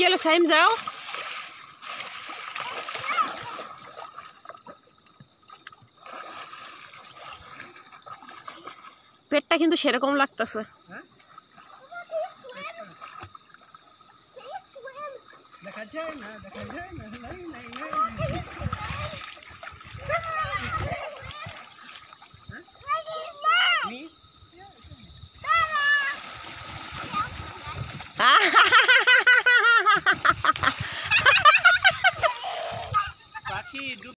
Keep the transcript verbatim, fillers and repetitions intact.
গেল সাইম যাও। পেটটা কিন্তু সেরকম লাগতেছে। দেখা যায় না, দেখা যায় না, নাই নাই নাই। পাখি